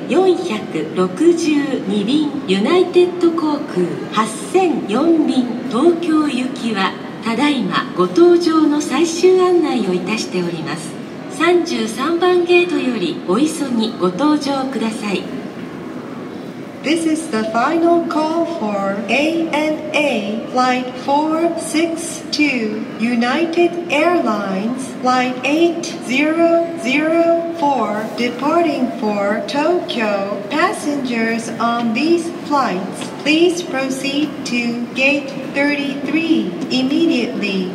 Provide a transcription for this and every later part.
8462便ユナイテッド航空8004便東京行きはただいまご搭乗の最終案内をいたしております。33番ゲートよりお急ぎご搭乗ください。 This is the final call for ANA Flight 462 United Airlines Flight 8004 departing for Tokyo. Passengers on these flights, please proceed to Gate 33 immediately.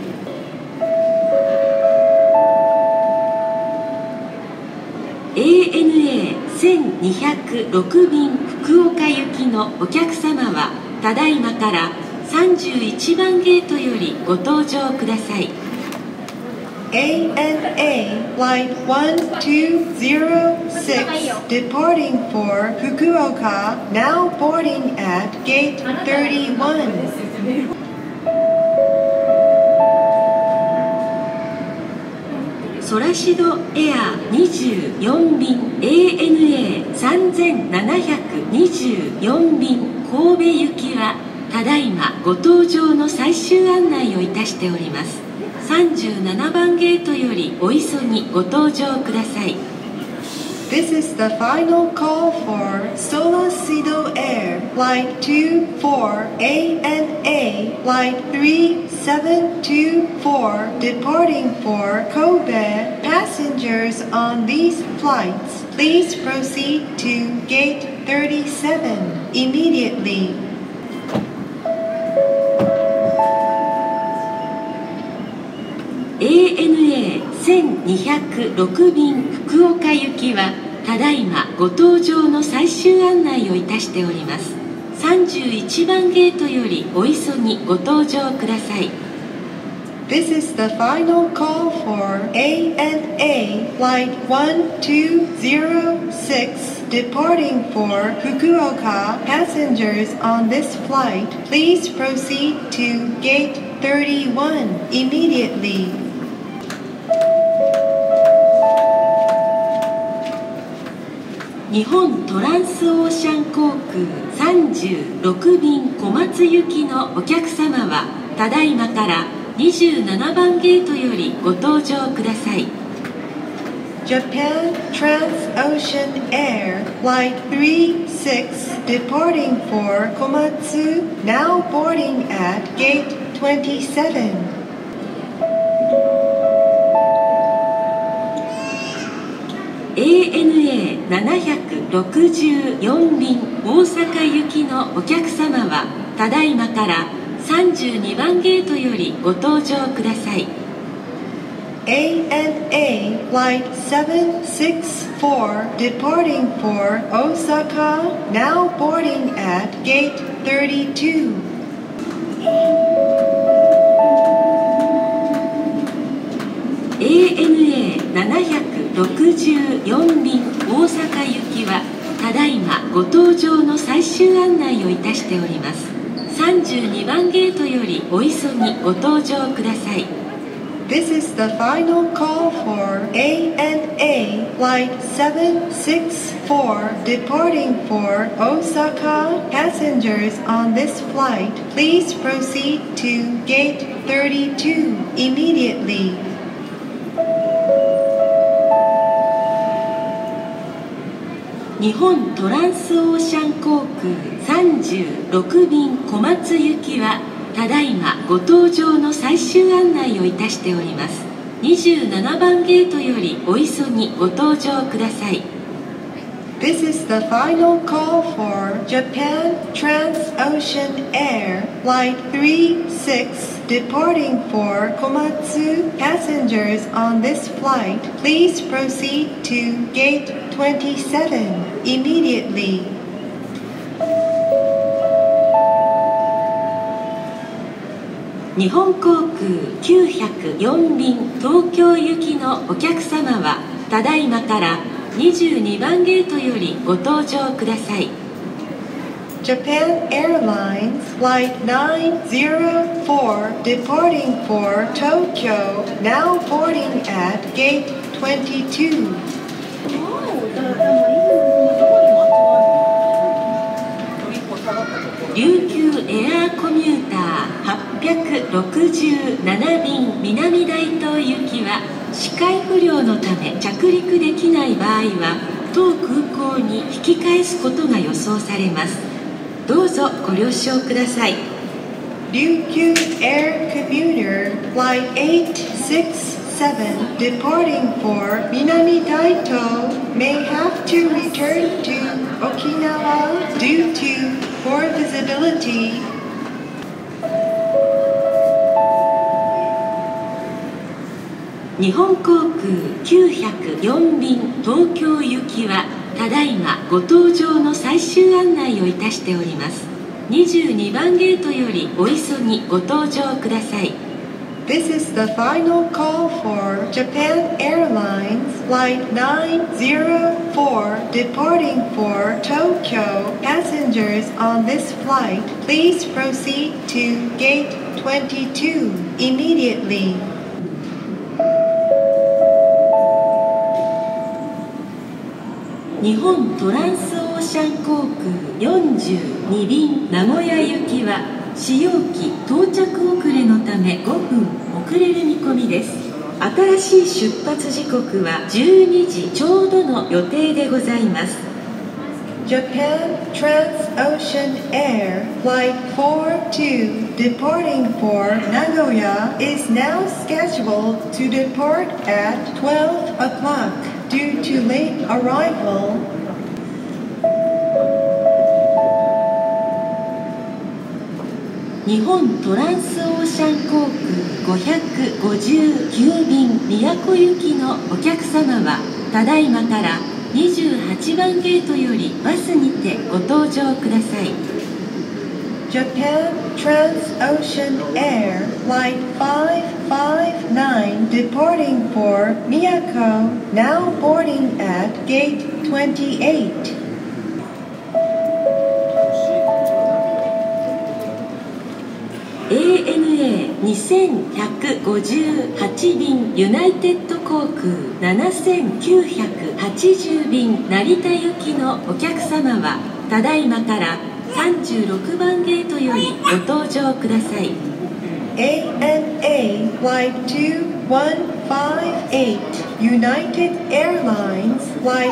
ANA1206 便福岡行きのお客様はただいまから31番ゲートよりご搭乗ください。 ANA Flight 1206 departing for Fukuoka, now boarding at Gate 31. ソラシドエア24便 ANA3724 便神戸行きはただいまご搭乗の最終案内をいたしております。37番ゲートよりお急ぎご搭乗ください。 This is the final call for Solasido Air Flight 24 ANA Flight 3724 departing for Kobe. Passengers on these flights, please proceed to Gate 37 immediately. ANA1206 便福岡行きはただいまご搭乗の最終案内をいたしております。31番ゲートよりお急ぎご搭乗ください。 This is the final call for ANA Flight 1206 departing for Fukuoka. Passengers on this flight, please proceed to Gate 31 immediately. 日本トランスオーシャン航空36便小松行きのお客様はただいまから27番ゲートよりご搭乗ください。 Japan Transocean Air Flight 36 departing for Komatsu, now boarding at Gate 27. ANA764 便大阪行きのお客様はただいまから32番ゲートよりご搭乗ください。 ANA Flight 764 departing for Osaka, now boarding at Gate 32. ANA764 便大阪行きはただいまご搭乗の最終案内をいたしております。32番ゲートよりお急ぎご搭乗ください。 This is the final call for ANA Flight 764 departing for Osaka. Passengers on this flight, please proceed to Gate 32 immediately. 日本トランスオーシャン航空36便小松行きはただいまご搭乗の最終案内をいたしております。27番ゲートよりお急ぎご搭乗ください。 This is the final call for Japan Transocean Air Flight 36 departing for Komatsu. Passengers on this flight, please proceed to Gate 27 immediately. 日本航空904便東京行きのお客様はただいまから22番ゲートよりご搭乗ください。 Japan Airlines Flight 904 departing for Tokyo, now boarding at Gate 22. 567便南大東行きは視界不良のため着陸できない場合は当空港に引き返すことが予想されます。どうぞご了承ください。 Ryukyu Air Commuter Flight 867 departing for Minami Daito may have to return to Okinawa due to poor visibility. 日本航空904便東京行きはただいまご搭乗の最終案内をいたしております。22番ゲートよりお急ぎご搭乗ください。 This is the final call for Japan Airlines Flight 904 departing for Tokyo. Passengers on this flight, please proceed to Gate 22 immediately. 日本トランスオーシャン航空42便名古屋行きは使用機到着遅れのため5分遅れる見込みです。新しい出発時刻は12時ちょうどの予定でございます。 Japan Transocean Air Flight 42 departing for Nagoya is now scheduled to depart at 12 o'clock due to late arrival. 日本トランスオーシャン航空559便宮古行きのお客様はただいまから28番ゲートよりバスにてご搭乗ください。 Japan Transocean Air Flight 559 departing for Miyako now boarding at Gate 28. ANA2158 便ユナイテッド航空7980便成田行きのお客様はただいまから36番ゲートよりご搭乗ください。 ANA Flight 2158 United Airlines Flight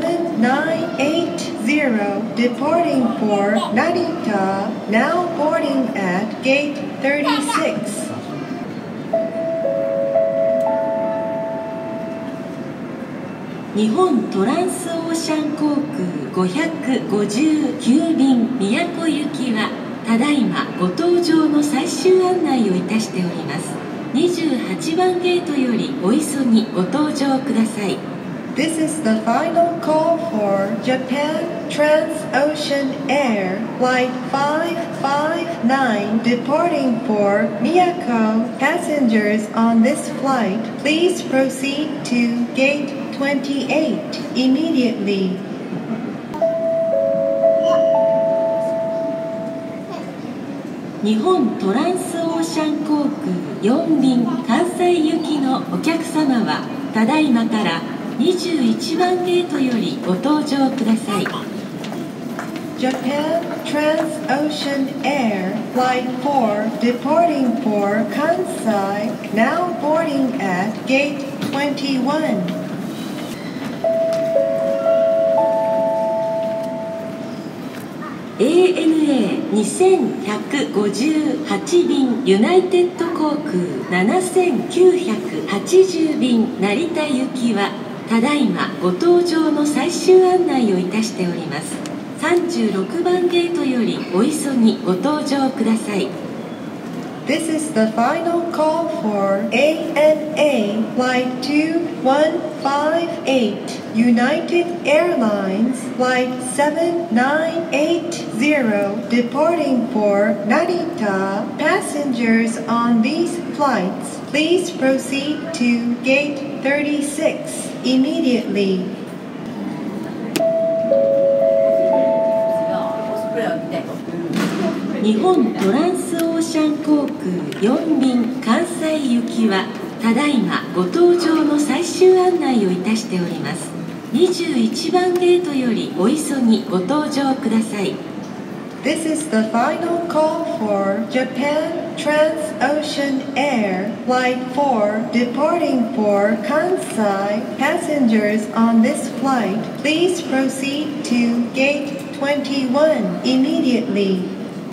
7980 departing for Narita now boarding at Gate 36. 日本トランスオーシャン航空559便宮古行きはただいまご搭乗の最終案内をいたしております。28番ゲートよりお急ぎご搭乗ください。 This is the final call for Japan Transocean Air Flight 559 departing for Miyako. Passengers on this flight, please proceed to Gate 28 immediately. 日本トランスオーシャン航空4便関西行きのお客様はただいまから21番ゲートよりご搭乗ください。 Japan Transocean Air Flight 4 departing for Kansai now boarding at Gate 21. ANA2158 便ユナイテッド航空7980便成田行きはただいまご搭乗の最終案内をいたしております。36番ゲートよりお急ぎご搭乗ください。 This is the final call for ANA Flight 2158 United Airlines Flight 7980 departing for Narita. Passengers on these flights, please proceed to Gate 36 immediately. 日本トランスオーシャン航空4便関西行きはただいまご搭乗の最終案内をいたしております。21番ゲートよりお急ぎご搭乗ください。 This is the final call for Japan Transocean Air Flight 4 departing for Kansai. Passengers on this flight, please proceed to Gate 21 immediately.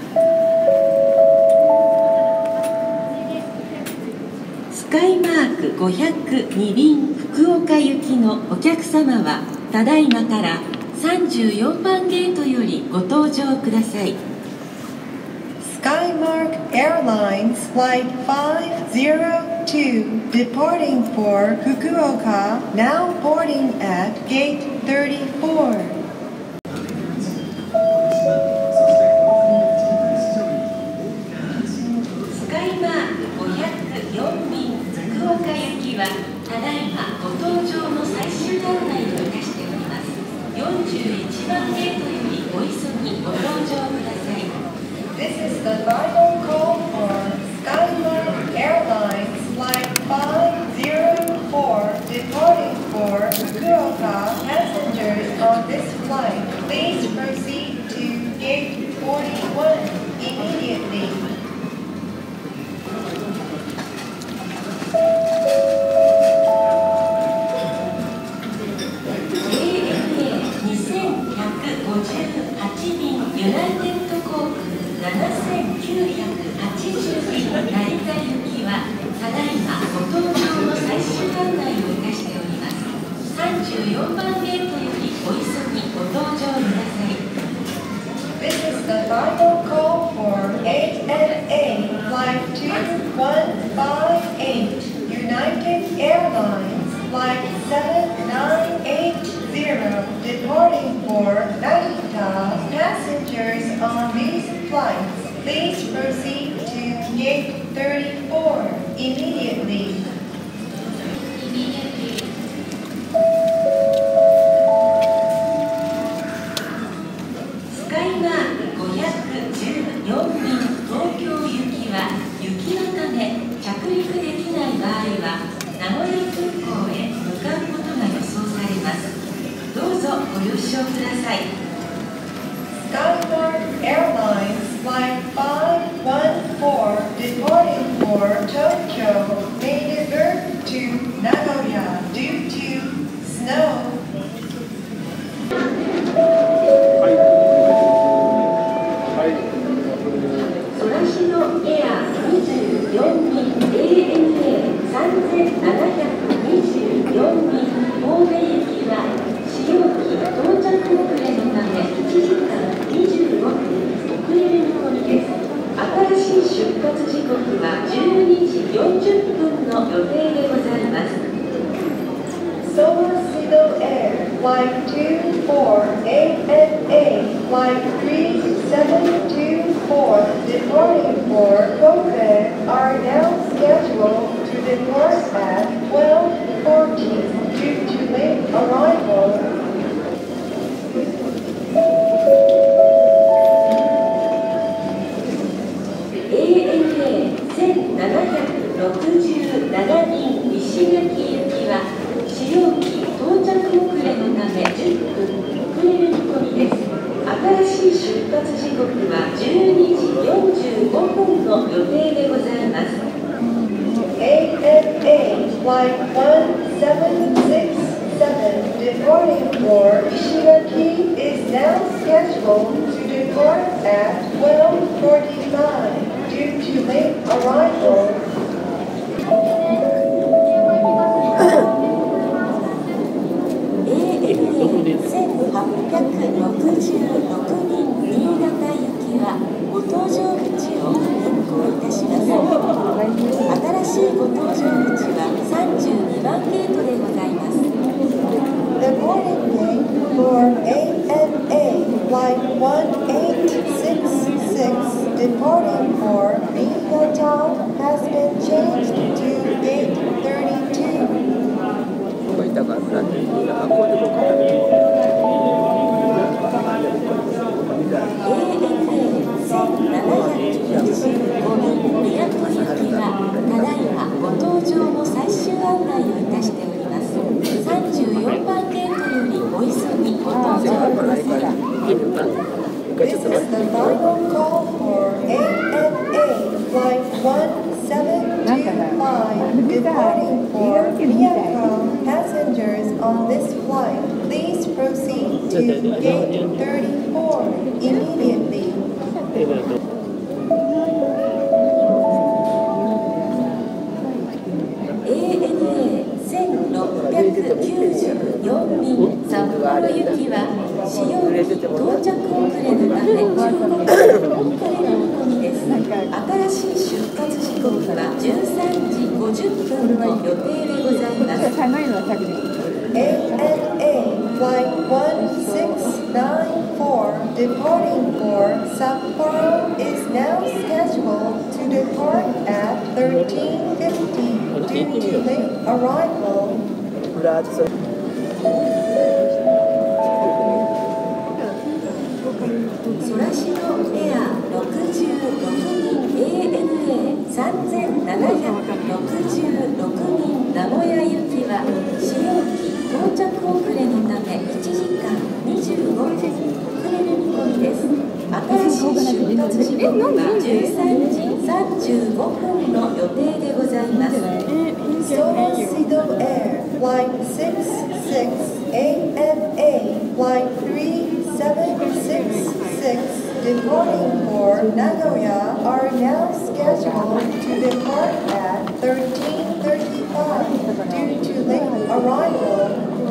スカイマーク502便福岡行きのお客様はただいまから34番ゲートよりご搭乗ください。 Skymark Airlines Flight 502 departing for Fukuoka, now boarding at Gate 34. スカイマーク504便福岡行きはただいまご搭乗の最終案内をいたしております。41番ゲートよりお急ぎご搭乗ください。 This is the final call for Skymark Airlines Flight 504 departing for Fukuoka. Passengers on this flight, please proceed to Gate 41 immediately. 2158便ユナイテッド航空7980便成田行きはただいまご搭乗の最終案内をいたしております。34番ゲートよりお急ぎご搭乗ください。 This is the final call for ANA Flight 2158 United Airlines Flight 7980 departing for Narita. Passengers on these flights, please proceed to Gate 34 immediately. スカイマーク514便東京行きは雪のため着陸できない場合は名古屋空港へ向かうことが予想されます。どうぞご了承ください。 Skymark Airlines Flight 514 departing for Tokyo may divert to Nagoya due to snow. ソラシドエア24便 ANA3724 便神戸行きは使用機到着遅れのため1時間26分遅れる見込みです。新しい出発時刻は12時40分の予定でございます。 Solocido Air Flight 24 ANA Flight 3724 departing for Kobe are now scheduled to depart at 12:40 due to late arrival. ANA1767 便石垣行きは使用機到着遅れのため10分遅れる見込みです。新しい出発時刻は12時45分の予定でございます。 ANA Flight 1767 departing for Ishigaki is now scheduled to depart at 12:45 due to late arrival. 1866便新潟行きはご搭乗口を変更いたします。新しいご搭乗口は32番ゲートでございます。 The boarding gate for ANA Flight 1866 departing for Niigata has been on this flight. Please proceed to gate 34 immediately. ANA1694 便札幌行きは使用機到着遅れのため15分遅れの見込みです。新しい出発時刻は13時50分の予定でございます。 ANA Flight 1694 departing for Sapporo is now scheduled to depart at 13:50 due to late arrival. ソラシドエア66便 ANA3766 便名古屋行きは使用機到着遅れのため1時間25分遅れる見込みです。新しい出発時刻は13時35分の予定でございます。 Solocido Air Flight 66 ANA Flight 3766 departing for Nagoya are now scheduled to depart at 13:35 due to late arrival.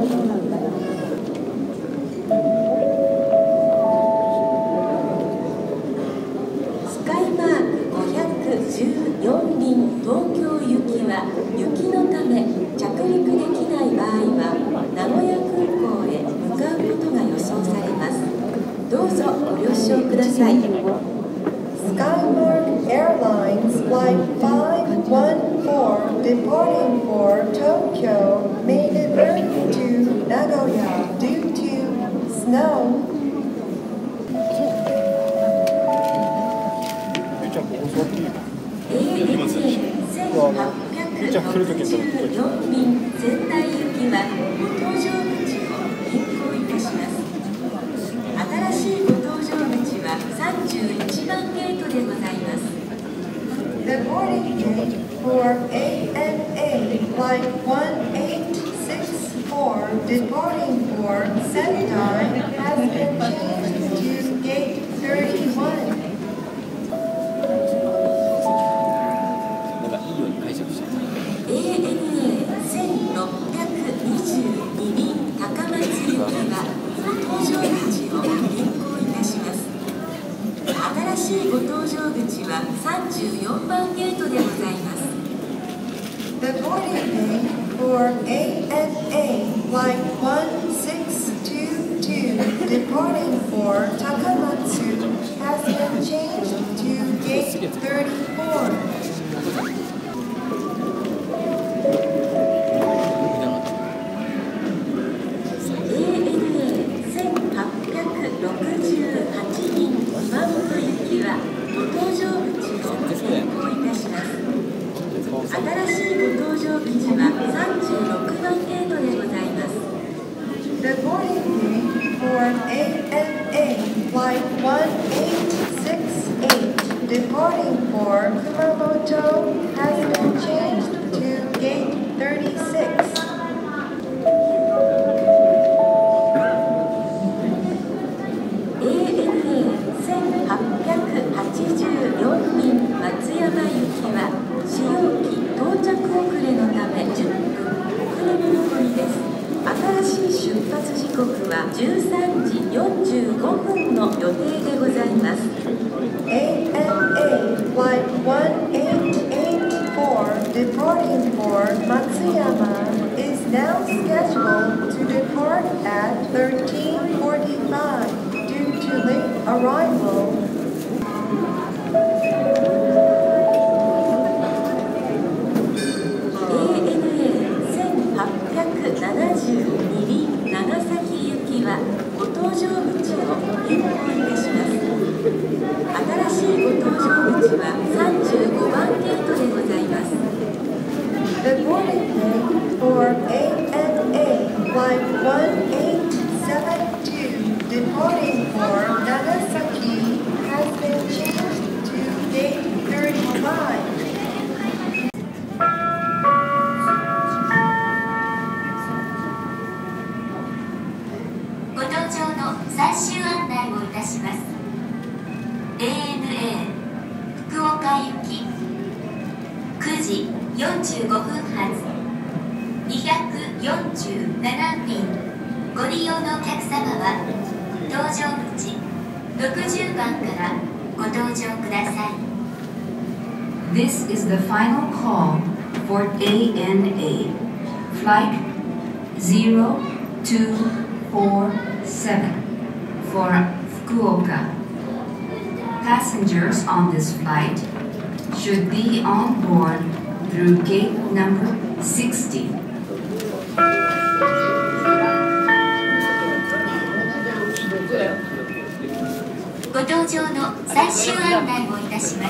スカイマーク514便東京行きは雪のため着陸できない場合は名古屋空港へ向かうことが予想されます。どうぞご了承ください。 Skymark Airlines Flight 514 departing for Tokyo may divert to Nagoya due to snow. ANA1864 便仙台行きはご搭乗口を変更いたします。新しいご搭乗口は31番ゲートでございます。 The boarding gate for ANA Flight 1864 departing for Sendai has been changed to gate 31. ANA1622 便高松行きはご搭乗口を変更いたします。新しいご搭乗口は34番ゲートでございます。 The boarding gate for ANA Flight 1622 departing for Takamatsu has been changed to gate 34. ANA1868 便熊本行きはご搭乗口を変更いたします。新しいご搭乗口は36番ゲートでございます。 The boarding gate for ANA Flight 1868 departing for Kumamoto has been changed to gate 36. ANA1884 便松山行きは使用機到着遅れのため10分遅れる見込みです。新しい出発時刻は13時45分の予定でございます。 ANA Flight 1884 departing for Matsuyama is now scheduled to depart at 13:45 due to late arrival. ANA1872 便長崎行きはご搭乗口を変更いたします。新しいご搭乗口は35番ゲートでございます。 The boarding gate for ANA Flight 1872 departing for Nagasaki 247便ご利用のお客様は搭乗口60番からご搭乗ください。 This is the final call for ANA Flight 0247 for Fukuoka. Passengers on this flight should be on board through gate number 60. ご搭乗の最終案内をいたします。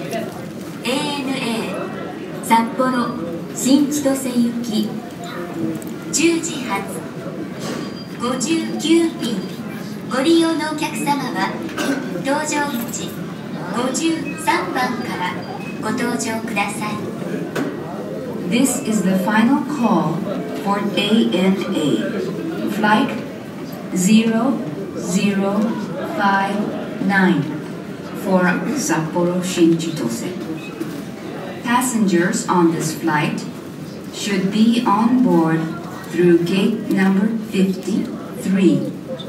ANA 札幌新千歳行き10時発59便ご利用のお客様は搭乗口53番からご搭乗ください。 This is the final call for ANA Flight 0059 for Sapporo Shinchitose. Passengers on this flight should be on board through gate number 53.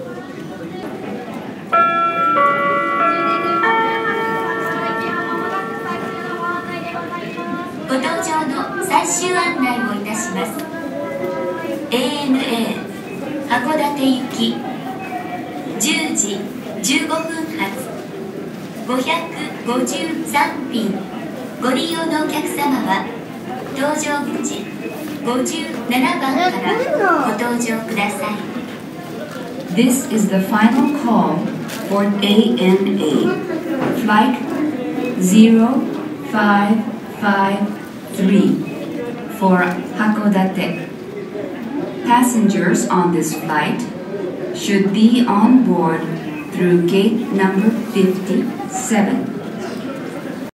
ご搭乗の最終案内をいたします。 ANA 函館行き10時15分発553便ご利用のお客様は搭乗口57番からご搭乗ください。 This is the final call for ANA Flight 0553 for Hakodate. Passengers on this flight should be on board through gate number 57.